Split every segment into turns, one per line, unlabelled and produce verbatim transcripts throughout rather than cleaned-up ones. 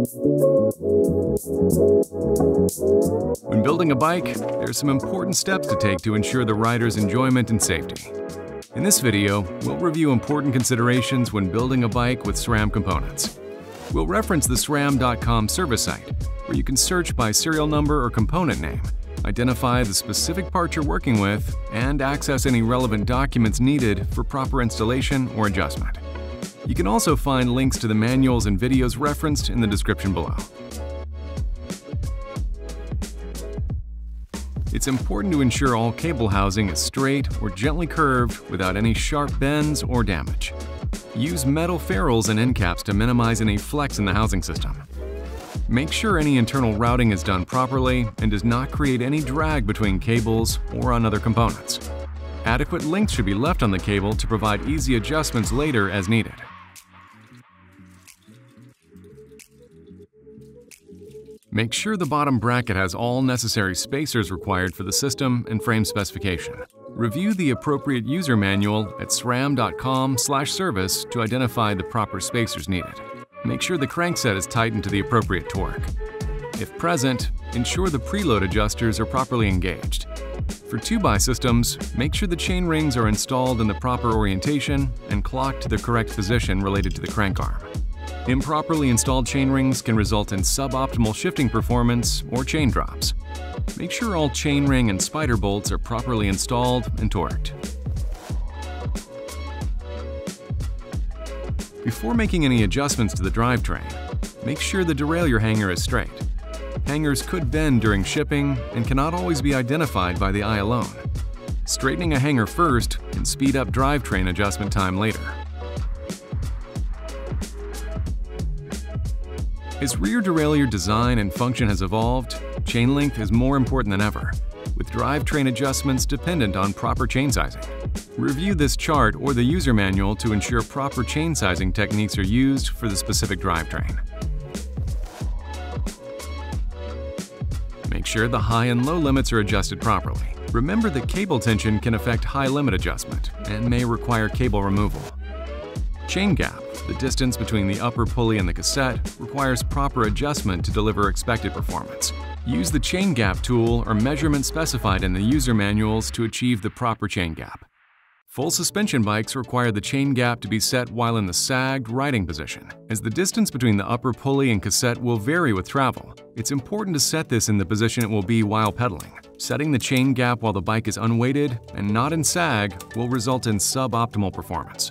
When building a bike, there are some important steps to take to ensure the rider's enjoyment and safety. In this video, we'll review important considerations when building a bike with SRAM components. We'll reference the S R A M dot com service site, where you can search by serial number or component name, identify the specific part you're working with, and access any relevant documents needed for proper installation or adjustment. You can also find links to the manuals and videos referenced in the description below. It's important to ensure all cable housing is straight or gently curved without any sharp bends or damage. Use metal ferrules and end caps to minimize any flex in the housing system. Make sure any internal routing is done properly and does not create any drag between cables or on other components. Adequate length should be left on the cable to provide easy adjustments later as needed. Make sure the bottom bracket has all necessary spacers required for the system and frame specification. Review the appropriate user manual at S R A M dot com slash service to identify the proper spacers needed. Make sure the crankset is tightened to the appropriate torque. If present, ensure the preload adjusters are properly engaged. For two by systems, make sure the chain rings are installed in the proper orientation and clocked to the correct position related to the crank arm. Improperly installed chain rings can result in suboptimal shifting performance or chain drops. Make sure all chain ring and spider bolts are properly installed and torqued. Before making any adjustments to the drivetrain, make sure the derailleur hanger is straight. Hangers could bend during shipping and cannot always be identified by the eye alone. Straightening a hanger first can speed up drivetrain adjustment time later. As rear derailleur design and function has evolved, chain length is more important than ever, with drivetrain adjustments dependent on proper chain sizing. Review this chart or the user manual to ensure proper chain sizing techniques are used for the specific drivetrain. Make sure the high and low limits are adjusted properly. Remember that cable tension can affect high limit adjustment and may require cable removal. Chain gap, the distance between the upper pulley and the cassette, requires proper adjustment to deliver expected performance. Use the chain gap tool or measurement specified in the user manuals to achieve the proper chain gap. Full suspension bikes require the chain gap to be set while in the sagged riding position. As the distance between the upper pulley and cassette will vary with travel, it's important to set this in the position it will be while pedaling. Setting the chain gap while the bike is unweighted and not in sag will result in suboptimal performance.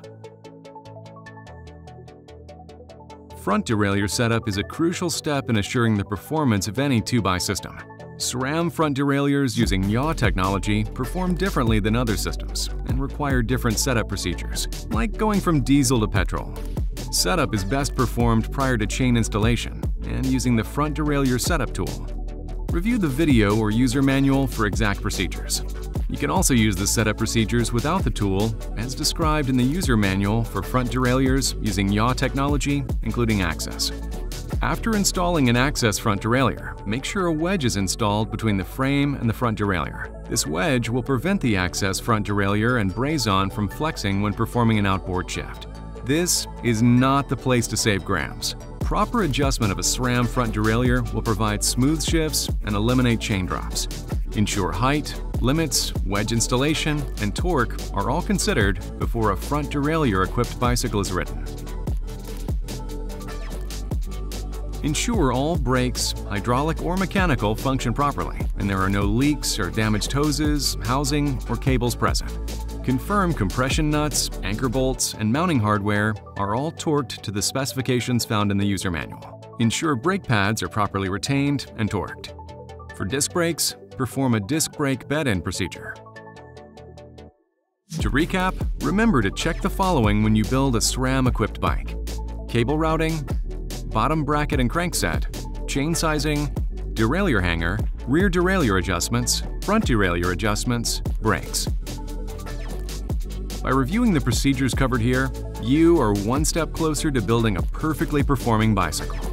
Front derailleur setup is a crucial step in assuring the performance of any two by system. SRAM front derailleurs using yaw technology perform differently than other systems and require different setup procedures, like going from diesel to petrol. Setup is best performed prior to chain installation and using the front derailleur setup tool. Review the video or user manual for exact procedures. You can also use the setup procedures without the tool, as described in the user manual for front derailleurs using yaw technology, including access. After installing an access front derailleur, make sure a wedge is installed between the frame and the front derailleur. This wedge will prevent the access front derailleur and brazon from flexing when performing an outboard shift. This is not the place to save grams. Proper adjustment of a SRAM front derailleur will provide smooth shifts and eliminate chain drops. Ensure height, limits, wedge installation, and torque are all considered before a front derailleur-equipped bicycle is ridden. Ensure all brakes, hydraulic or mechanical, function properly, and there are no leaks or damaged hoses, housing, or cables present. Confirm compression nuts, anchor bolts, and mounting hardware are all torqued to the specifications found in the user manual. Ensure brake pads are properly retained and torqued. For disc brakes, perform a disc brake bed-in procedure. To recap, remember to check the following when you build a SRAM-equipped bike: cable routing, bottom bracket and crankset, chain sizing, derailleur hanger, rear derailleur adjustments, front derailleur adjustments, brakes. By reviewing the procedures covered here, you are one step closer to building a perfectly performing bicycle.